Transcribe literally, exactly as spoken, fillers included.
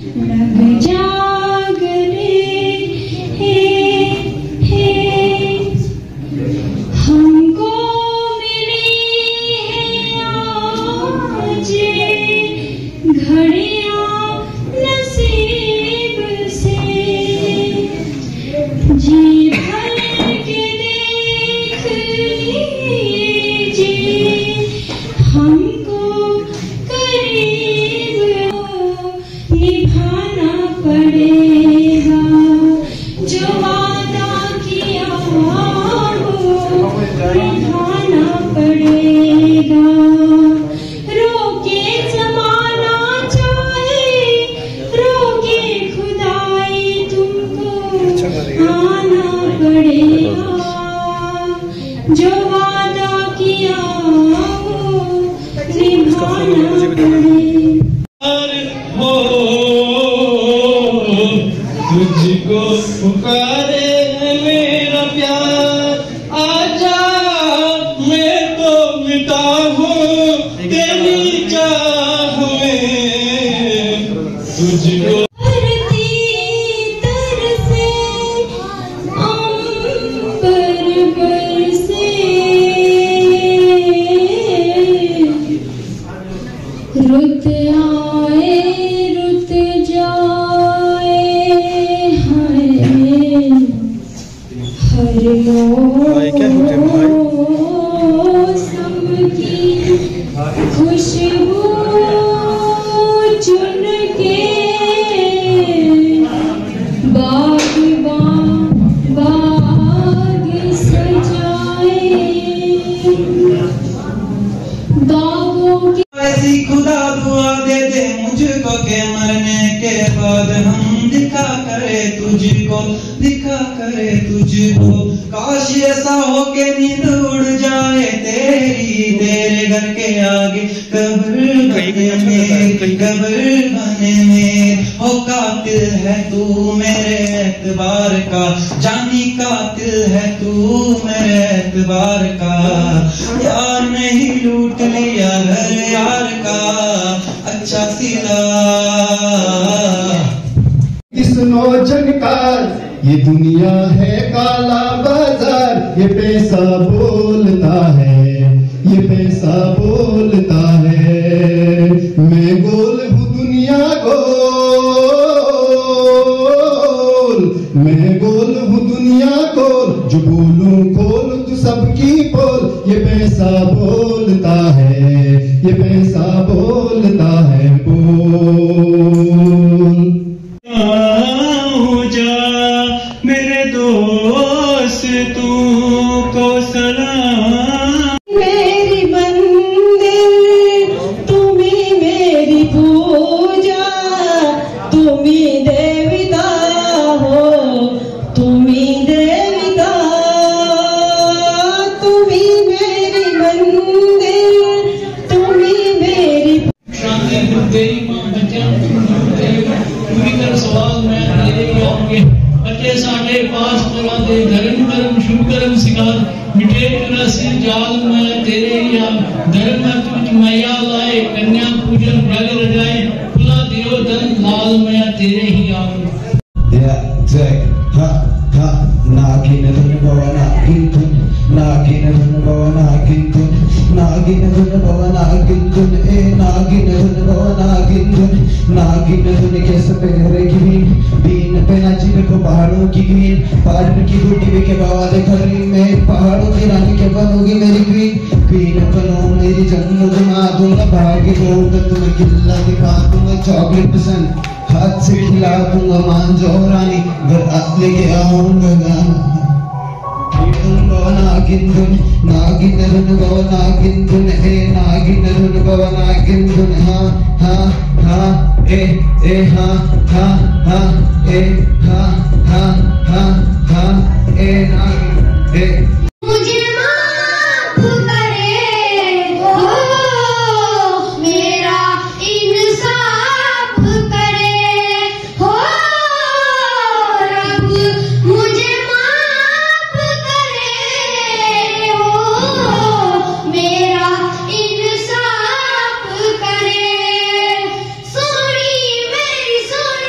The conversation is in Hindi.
लग जागने हे हे हमको मिली है आज घड़ियां नसीब से, जी भर के देख लीजिए हमको करीब निभाना पड़ेगा जो वादा किया वो निभाना पड़ेगा। रोके जमाना चाहे रोके खुदाई तुमको आना पड़ेगा जो वादा किया वो निभाना पड़ेगा। हो तुझको पुकारे मेरा प्यार, आजा मैं तो मिटा हूँ तेरी चाह में, तुझको रुत आए रुत जाए हर मौसम की खुशबू चुन के बागबान बाग सजाए बागों की। ऐसी खुदा दुआ दे दे मुझको के मरने के बाद हम दिखा करे तुझको, दिखा करे तुझको। काश ऐसा हो के नींद उड़ जाए तेरी, तेरे घर के आगे कब्र बने में, कब्र बने में। हो कातिल है तू मेरे एतबार का, जानी कातिल है तू मेरे एतबार का। यार नहीं लूट लिया घर यार का अच्छा सिला। सुनो जनकार ये दुनिया है काला बाजार, ये पैसा बोलता है, ये पैसा बोलता है। मैं गोल हूँ दुनिया गोल, मैं गोल हूँ दुनिया गोल, जो बोलूं खोल तू सबकी पोल। ये पैसा बोलता है, ये पैसा बोलता है बोल। मेरे दोस्त तू को सलाम, मेरी मंदिर तुम्ही मेरी पूजा, तुम्ही देवता हो तुम्ही देवता, तुम्ही मेरी मंदिर तुम्ही मेरी। शांति तेरी मां बच्चों पूरी कर सवाल मैं तेरे ही आऊंगे। बच्चे साढ़े पास पला दे धर्म कर्म शुभ कर्म सिखा, मिटे चौरासी जाल मैं तेरे ही आ। धर्म तुझ मैया लाए कन्या पूजन जग रजाए, खुला दियो धन लाल मैं तेरे ही आऊं। नागिन धन भवा नागिन धन, नागिन धन भवा नागिन धन, नागिन धन भवा नागिन धन, ए नागिन धन भवा नागिन धन। नागिन धन के सपेरे की बीन, बीन पे नाची देखो पहाड़ों की ग्रीन, पहाड़ की बूटी पे के बाबा देखो रीन में। पहाड़ों की रानी के बनोगी मेरी क्वीन, क्वीन बनो मेरी जन्नत घुमा दूंगा। भाग्य होगा तुम्हें किला दिखा दूंगा, चॉकलेट पसंद हाथ से खिला दूंगा। मान जाओ रानी घर लेके आऊंगा गाना। नागिन धुन नागिन धुन गो नागिन धुन, ए नागिन धुन गो नागिन धुन। हाँ हाँ हाँ ए ए हाँ हाँ हाँ ए हाँ हाँ हाँ हाँ ए नागिन ए। मुझे माफ करे हो मेरा इंसाफ करे हो रब, मुझे माफ करे हो मेरा इंसाफ करे। सोनी मेरी सोनी